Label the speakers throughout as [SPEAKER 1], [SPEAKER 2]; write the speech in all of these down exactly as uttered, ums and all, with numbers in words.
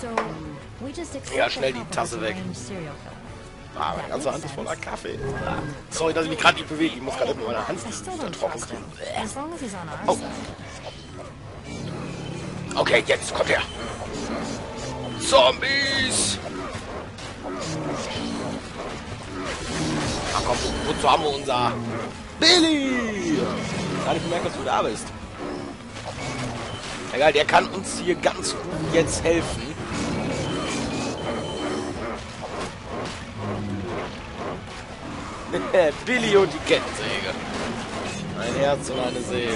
[SPEAKER 1] Ja, schnell die Tasse weg. Ah, meine ganze Hand ist voller Kaffee. Ah, sorry, dass ich mich gerade nicht bewege. Ich muss gerade mit meiner Hand wieder trocken kriegen. Oh. Okay, jetzt kommt er. Zombies! Ach komm, wozu haben wir unser Billy? Gar nicht gemerkt, dass du da bist. Egal, der kann uns hier ganz gut jetzt helfen. Billy und die Kettensäge. Ein Herz und eine Seele.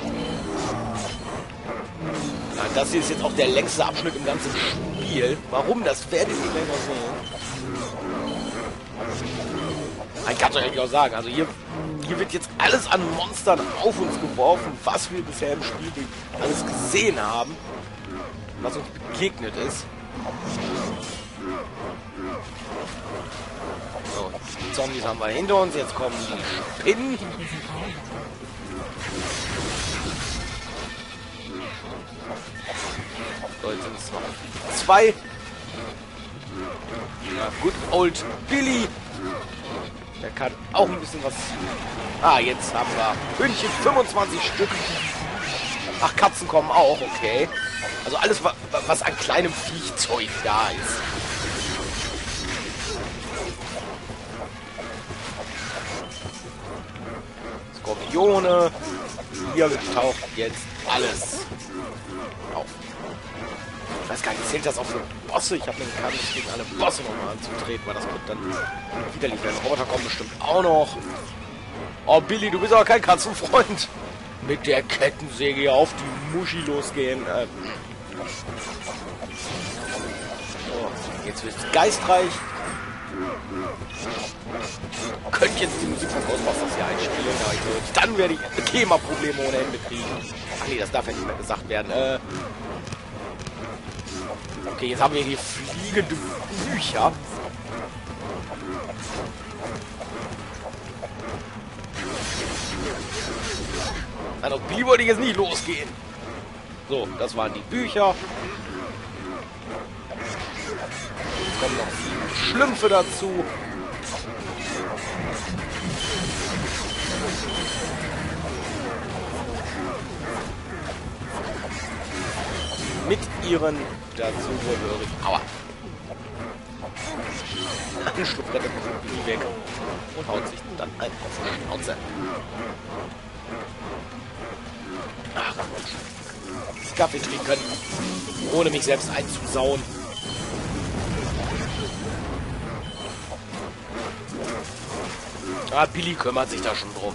[SPEAKER 1] Ja, das hier ist jetzt auch der längste Abschnitt im ganzen Spiel. Warum? Das werdet ihr gleich noch sehen. Ich kann es euch eigentlich auch sagen. Also hier, hier wird jetzt alles an Monstern auf uns geworfen, was wir bisher im Spiel alles gesehen haben. Was uns begegnet ist. So, die Zombies haben wir hinter uns. Jetzt kommen die Spinnen. So, jetzt sind es noch zwei. Ja, good old Billy. Der kann auch ein bisschen was... Ah, jetzt haben wir Hühnchen, fünfundzwanzig Stück. Ach, Katzen kommen auch, okay. Also alles, was an kleinem Viechzeug da ist. Skorpione. Hier taucht jetzt alles auf. Ich weiß gar nicht, zählt das auch für Bosse? Ich habe mir keine Lust, gegen alle Bosse nochmal anzutreten, weil das wird dann widerlich werden. Roboter kommen bestimmt auch noch. Oh, Billy, du bist aber kein Katzenfreund. Mit der Kettensäge hier auf die Muschi losgehen. Ähm. So, jetzt wird's geistreich. Könnt jetzt die Musik von Ghostbusters hier einspielen, aber ich glaube, dann werde ich GEMA-Probleme ohne Ende kriegen. Ach nee, das darf ja nicht mehr gesagt werden. Äh. Okay, jetzt haben wir hier fliegende Bücher. Nein, auf Billy wollte ich jetzt nicht losgehen. So, das waren die Bücher. Jetzt kommen noch sieben Schlümpfe dazu. Mit ihren dazugehörigen... Aua. Ein Schlupfbretter kommt Billy weg und haut sich dann ein auf die Schnauze. Ach, Kaffee trinken, ohne mich selbst einzusauen. Ah, Billy kümmert sich da schon drum.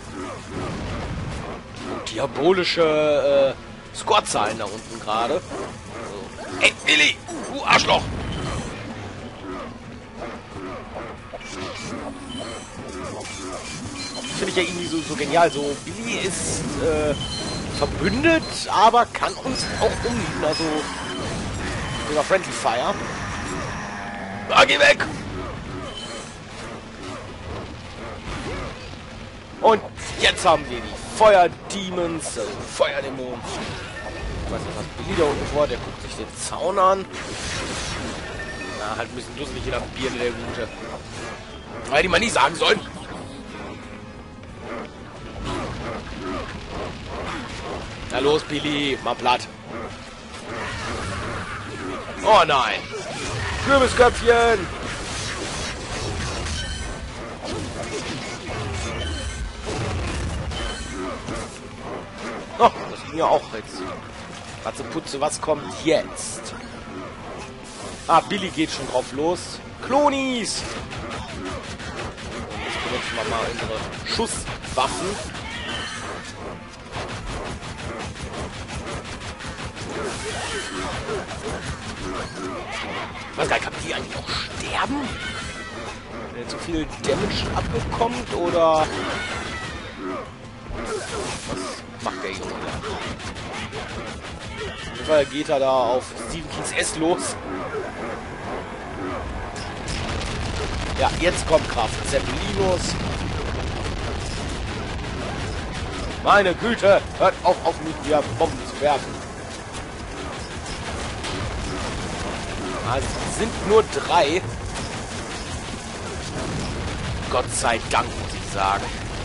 [SPEAKER 1] Und diabolische äh, Scorzahlen da unten gerade. So. Ey, Billy, du Arschloch! Finde ich ja irgendwie so, so genial. So, Billy ist äh, verbündet, aber kann uns auch umnieten. Also, sogar Friendly Fire. Ah, geh weg! Und jetzt haben wir die Feuerdemons, also Feuerdämonen. Ich weiß nicht, was Billy da unten vor, der guckt sich den Zaun an. Na, halt ein bisschen dusselig in der Birne, der Gute. Weil die man nicht sagen sollen. Na los, Billy, mal platt. Oh nein. Kürbisköpfchen. Oh, das ging ja auch jetzt. Ratzeputze, was kommt jetzt? Ah, Billy geht schon drauf los. Klonis! Jetzt benutzen wir mal unsere Schusswaffen. Ich weiß gar nicht, kann die eigentlich auch sterben? Wenn er zu viel Damage abbekommt, oder... Was macht der Junge da? Auf jeden Fall geht er da auf Stephen Kings S los. Ja, jetzt kommt Kraft. Zeppelinus. Meine Güte, hört auf, auf mich wieder Bomben zu werfen. Also, es sind nur drei. Gott sei Dank, muss ich sagen.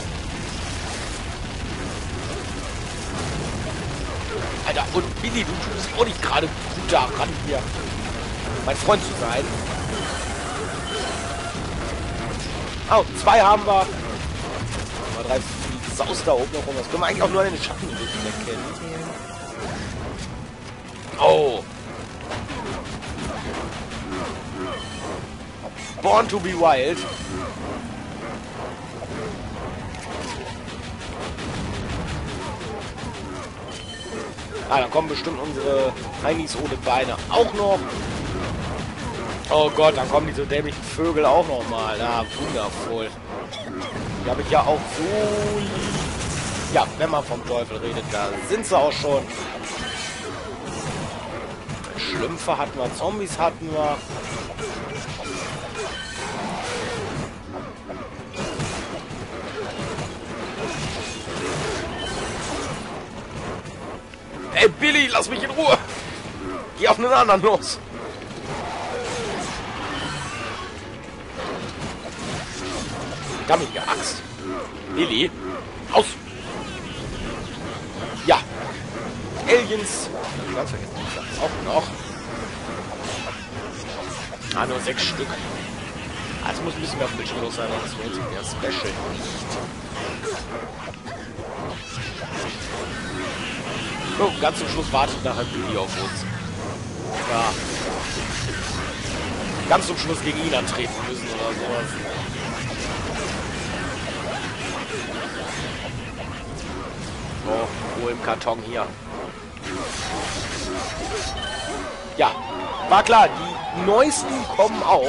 [SPEAKER 1] Alter, und Billy, du tust auch nicht gerade gut daran, hier mein Freund zu sein. Oh, zwei haben wir. Nummer drei, die Saus da oben noch rum. Das können wir eigentlich auch nur in den Schatten erkennen. Oh. Born to be Wild. Ah, dann kommen bestimmt unsere Heinis ohne Beine auch noch. Oh Gott, dann kommen diese dämlichen Vögel auch noch mal. Ah, wundervoll. Die habe ich ja auch so lieb. Ja, wenn man vom Teufel redet, da sind sie auch schon. Schlümpfe hatten wir, Zombies hatten wir. Ey, Billy, lass mich in Ruhe. Geh auf einen anderen los. Dammige Axt. Billy, aus. Ja. Aliens. Ganz vergessen, das auch noch. Ah, nur sechs Stück. Also muss ein bisschen mehr auf Bildschirm los sein, sonst lohnt sich der Special nicht. Oh, ganz zum Schluss wartet nachher Billy auf uns. Ja. Ganz zum Schluss gegen ihn antreten müssen oder sowas. Oh, Ruhe im Karton hier. Ja, war klar, die neuesten kommen auch.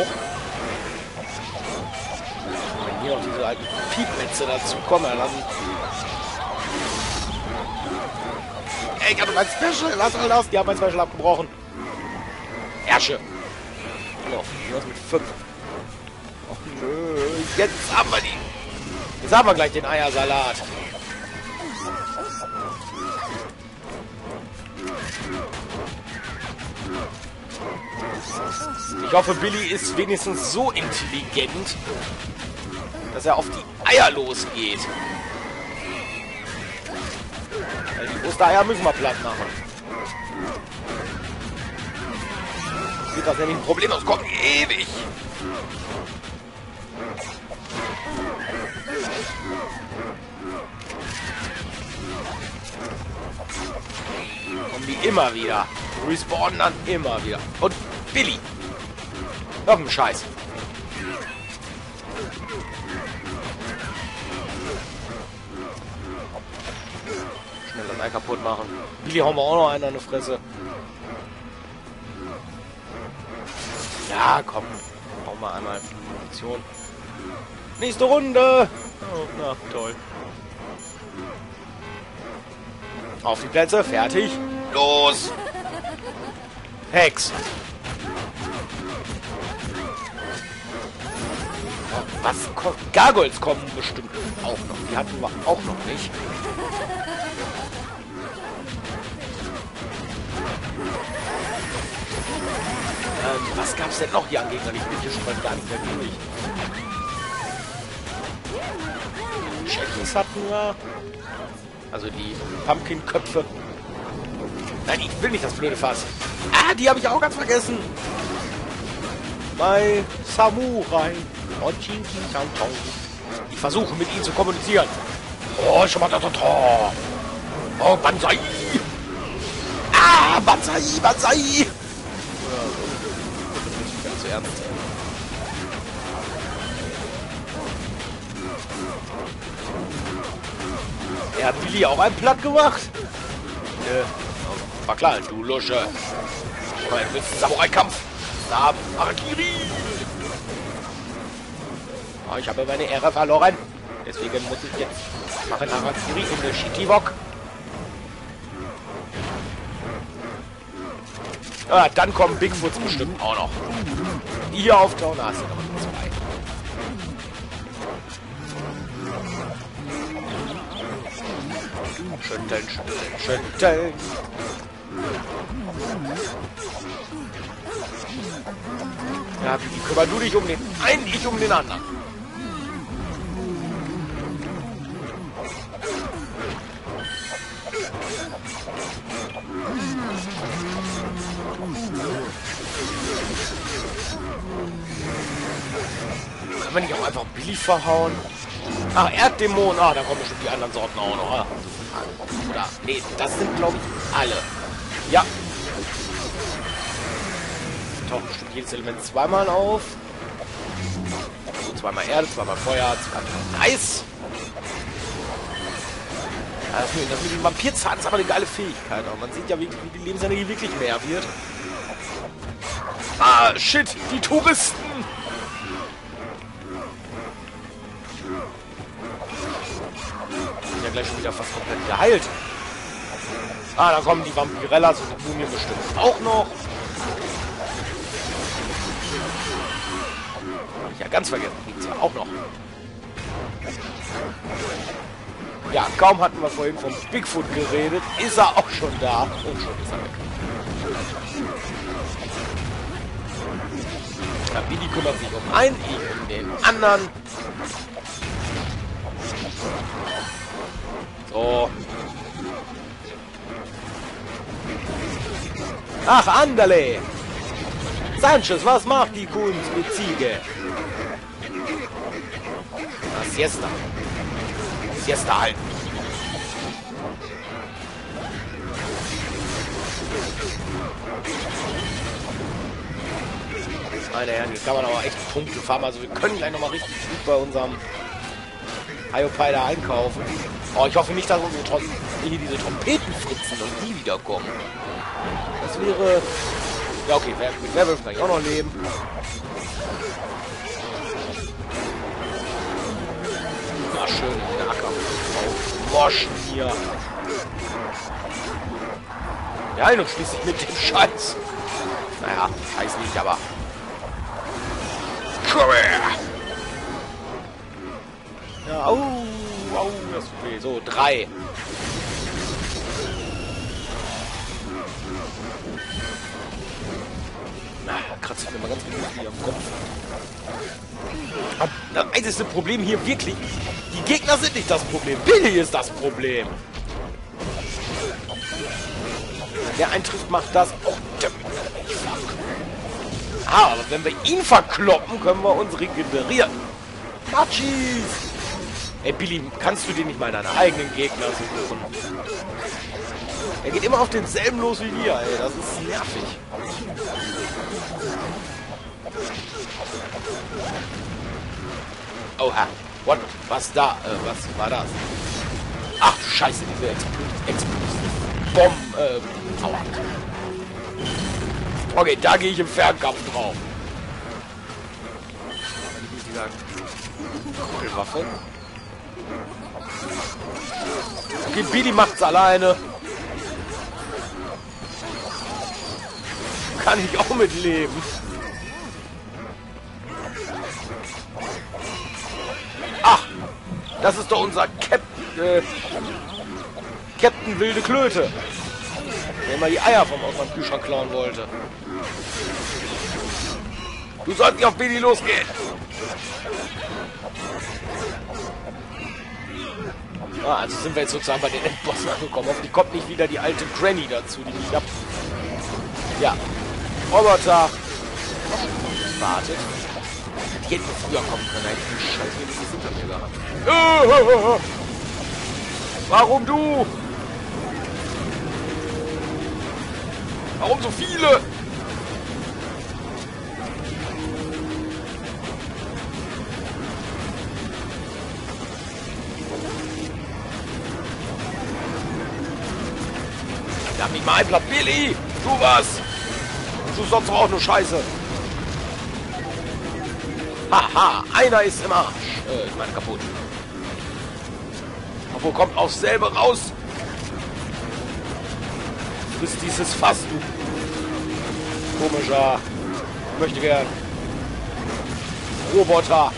[SPEAKER 1] Wenn hier noch diese alten Piepmetze dazu kommen, dann... Ey, ich hatte mein Special, lass mal das. Die haben mein Special abgebrochen. Ärsche. So, was mit fünf. Och nö, jetzt haben wir die. Jetzt haben wir gleich den Eiersalat. Ich hoffe, Billy ist wenigstens so intelligent, dass er auf die Eier losgeht. Weil die Ostereier müssen wir platt machen. Sieht das nämlich ein Problem aus? Kommt ewig. Kommen die immer wieder. Respawnen dann immer wieder. Und Billy. Noch ein Scheiß. Schnell das Ei kaputt machen. Billy hauen wir auch noch einen an die Fresse. Ja, komm. Hauen wir einmal Munition. Nächste Runde. Oh, na, toll. Auf die Plätze. Fertig. Los. Hex. Was kommt? Gargoyles kommen bestimmt auch noch. Die hatten wir auch noch nicht. Ähm, was gab's denn noch hier an Gegnern? Ich bin hier schon mal gar nicht mehr durch. Jackies hatten wir. Also die Pumpkin-Köpfe. Nein, ich will nicht das blöde Fass. Ah, die habe ich auch ganz vergessen. Bei Samurai. Ich versuche mit ihnen zu kommunizieren. Oh, schon mal da, da, da. Oh, Banzai. Ah, Banzai, Banzai. Ja, das ist nicht ganz so ernst. Er hat Billy auch einen platt gemacht. Nö. War klar, du Lusche. Komm, du willst einen Samurai-Kampf. Da, Harakiri. Oh, ich habe meine Ehre verloren. Deswegen muss ich jetzt machen Harakiri in der Shitivok. Ah, dann kommen Bigfoots bestimmt auch noch. Die hier auftauchen, da hast du noch zwei. Schütteln, schütteln, schütteln. Ja, wie kümmer du dich um den einen, ich um den anderen. Kann man nicht auch einfach Billy verhauen? Ach, Erddämon. Ah, da kommen bestimmt die anderen Sorten auch noch. Ah. Oder, nee, das sind, glaube ich, alle. Ja. Taucht bestimmt jedes Element zweimal auf. Also zweimal Erde, zweimal Feuer, zweimal Eis. Ja, das, mit, das mit dem Vampirzahn ist aber eine geile Fähigkeit. Aber man sieht ja, wie, wie die Lebensenergie wirklich mehr wird. Ah, shit, die Touristen! Ja, gleich schon wieder fast komplett geheilt. Ah, da kommen die Vampirellas und die Mumien bestimmt auch noch. Hab ich ja ganz vergessen. Gibt's ja auch noch. Ja, kaum hatten wir vorhin vom Bigfoot geredet, ist er auch schon da. Und schon ist er weg. Ja, Billy kümmert sich um einen, ich um den anderen. So. Ach, Anderle! Sanchez, was macht die Kunst mit Ziege? Na, Siesta. Siesta halt. Meine Herren, hier kann man aber echt Punkte farmen. Also wir können gleich nochmal richtig gut bei unserem Hiopai da einkaufen. Oh, ich hoffe nicht, dass unsere Trom hier diese Trompetenfritzen und die wiederkommen. Das wäre... Ja, okay, mit Werwolf kann ich auch noch leben. Na, schön in den Acker. Moschen hier. Ja, und schließlich mit dem Scheiß. Naja, Scheiß nicht, aber... Komm her! Ja, au, au, das tut weh. So, drei. Na, kratzt mir mal ganz gut hier am Kopf. Das einzige Problem hier wirklich, die Gegner sind nicht das Problem. Billy ist das Problem. Der eintrifft, macht das. Oh, ah, aber wenn wir ihn verkloppen, können wir uns regenerieren. Machis! Ey, Billy, kannst du dir nicht mal deine eigenen Gegner suchen? Er geht immer auf denselben los wie wir, ey. Das ist nervig. Oha. What? Was da? Äh, was war das? Ach, scheiße, diese Explosiv. Bomben. Äh, aua. Okay, da gehe ich im Fernkampf drauf. Kugelwaffe. Okay, Billy macht's alleine. Kann ich auch mitleben. Ach, das ist doch unser Captain, äh, Captain Wilde Klöte. Der mal die Eier vom aus meinem Kühlschrank klauen wollte. Du sollst nicht auf Billy losgehen. Ah, also sind wir jetzt sozusagen bei den Endbossen angekommen. Hoffentlich kommt nicht wieder die alte Granny dazu, die mich ab... Ja. Roboter. Wartet. Die hätten früher kommen können. Hätte ich den Scheiß wenigstens hinter mir gehabt. Warum du? Warum so viele? Wir haben nicht mal ein Blatt. Billy! Du was? Du sonst auch nur Scheiße. Haha, einer ist im Arsch. Äh, ich meine kaputt. Obwohl, kommt auch selber raus. Frisst dieses Fass, du. Komischer. Ich möchte gern. Roboter.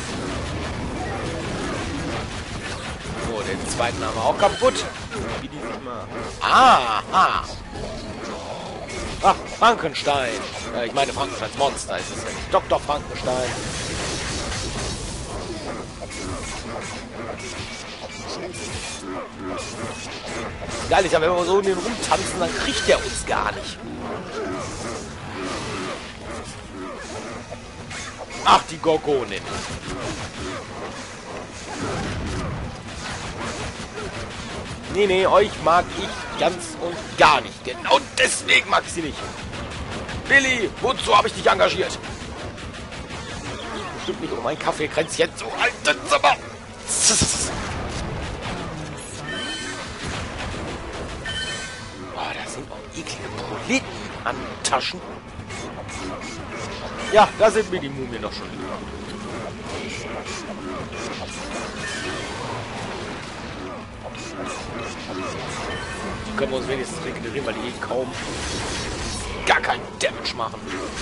[SPEAKER 1] So, den zweiten haben wir auch kaputt. Wie die sich mal. Aha. Ach, Frankenstein. Äh, ich meine Frankensteins Monster ist es ja nicht. Doktor Frankenstein. Geil ist ja, wenn wir so in den rumtanzen, dann kriegt er uns gar nicht. Ach, die Gorgonin. Nee, nee, euch mag ich ganz und gar nicht. Genau deswegen mag ich sie nicht. Billy, wozu habe ich dich engagiert? Bestimmt nicht um ein Kaffeekränzchen zu halten, Zimmer. Oh, da sind auch eklige Proleten an Taschen. Ja, da sind mir die Mumien doch schon lieber. Die können wir uns wenigstens regenerieren, weil die eh kaum gar keinen Damage machen.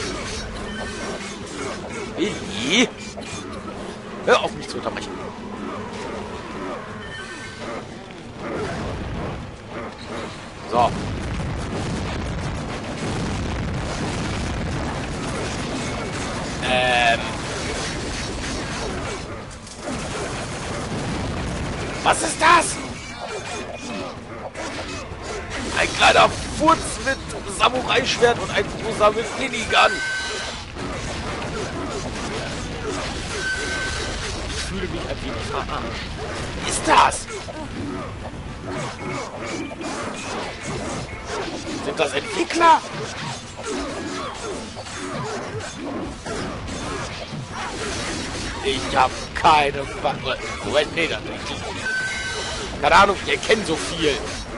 [SPEAKER 1] Billy! Hör auf mich zu unterbrechen. So. Ähm. Was ist das? Ein kleiner Furz mit Samurai-Schwert und ein großer mit Minigun. Ich fühle mich ein wenig verarscht. Was ist das? Sind das Entwickler? Ich habe keine Ba- Moment, nee, das nicht. Keine Ahnung, ich erkenne so viel.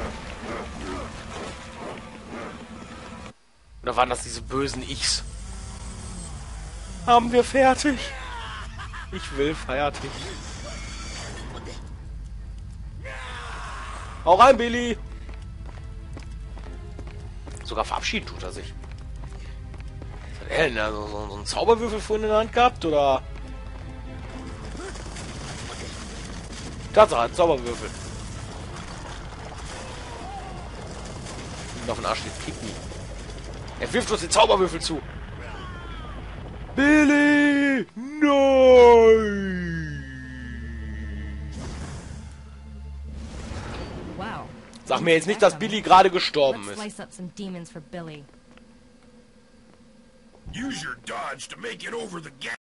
[SPEAKER 1] Oder waren das diese bösen Ichs? Haben wir fertig? Ich will fertig. Hau rein, Billy! Sogar verabschieden tut er sich. Was hat er denn da? So, so, so einen Zauberwürfel vorhin in der Hand gehabt, oder? Tatsache, ein Zauberwürfel. Und auf den Arsch steht Pick me. Er wirft uns den Zauberwürfel zu. Billy! Nein!
[SPEAKER 2] Wow.
[SPEAKER 1] Sag mir jetzt nicht, dass Billy gerade gestorben
[SPEAKER 2] Let's
[SPEAKER 1] ist.
[SPEAKER 2] slice up some demons for Billy.
[SPEAKER 3] Use your dodge to make it over the gap.